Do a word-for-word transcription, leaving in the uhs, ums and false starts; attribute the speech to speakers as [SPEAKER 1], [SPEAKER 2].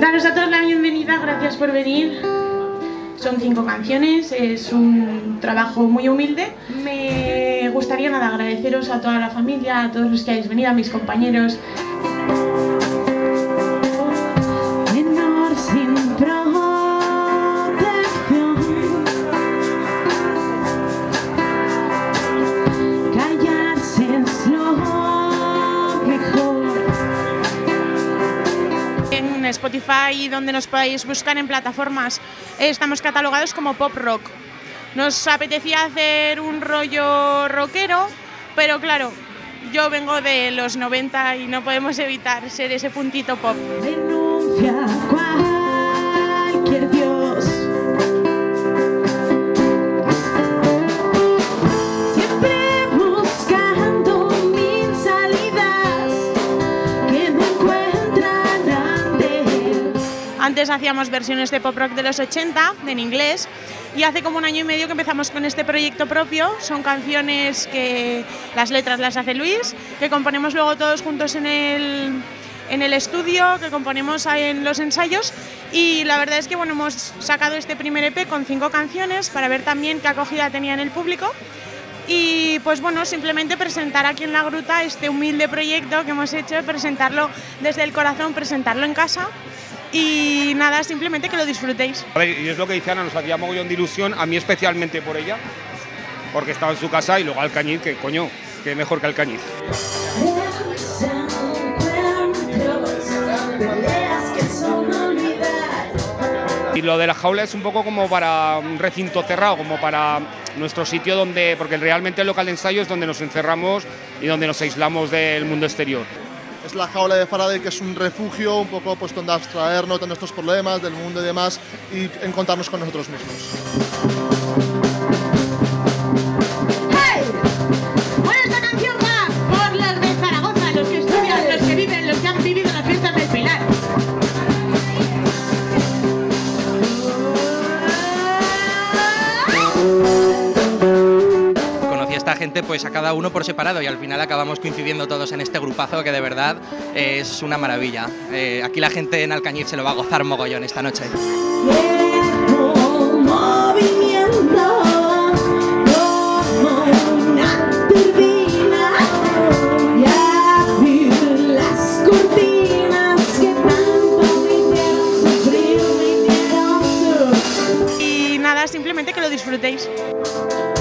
[SPEAKER 1] Daros a todos la bienvenida, gracias por venir. Son cinco canciones, es un trabajo muy humilde. Me gustaría nada agradeceros a toda la familia, a todos los que habéis venido, a mis compañeros. En Spotify, donde nos podéis buscar en plataformas, estamos catalogados como pop rock. Nos apetecía hacer un rollo rockero, pero claro, yo vengo de los noventa y no podemos evitar ser ese puntito pop. Denuncia cualquier dios. Siempre buscando mil salidas que me encuentran antes. Antes hacíamos versiones de pop rock de los ochenta, en inglés. Y hace como un año y medio que empezamos con este proyecto propio. Son canciones que las letras las hace Luis, que componemos luego todos juntos en el, en el estudio, que componemos en los ensayos. Y la verdad es que bueno, hemos sacado este primer E P con cinco canciones para ver también qué acogida tenía en el público. Y pues bueno, simplemente presentar aquí en La Gruta este humilde proyecto que hemos hecho, presentarlo desde el corazón, presentarlo en casa. Y nada, simplemente que lo disfrutéis.
[SPEAKER 2] A ver, y es lo que dice Ana, nos hacía mogollón de ilusión, a mí especialmente por ella, porque estaba en su casa, y luego Alcañiz, que coño, que mejor que Alcañiz. Y lo de la jaula es un poco como para un recinto cerrado, como para nuestro sitio donde, porque realmente el local de ensayo es donde nos encerramos y donde nos aislamos del mundo exterior.
[SPEAKER 3] Es la jaula de Faraday, que es un refugio, un poco pues donde abstraernos de nuestros problemas, del mundo y demás, y encontrarnos con nosotros mismos.
[SPEAKER 1] ¡Hey! Bueno, esta canción va por los de Zaragoza, los que estudian, los que viven, los que han vivido las fiestas del Pilar.
[SPEAKER 4] Esta gente pues a cada uno por separado y al final acabamos coincidiendo todos en este grupazo que de verdad eh, es una maravilla. Eh, aquí la gente en Alcañiz se lo va a gozar mogollón esta noche.
[SPEAKER 1] Y nada, simplemente que lo disfrutéis.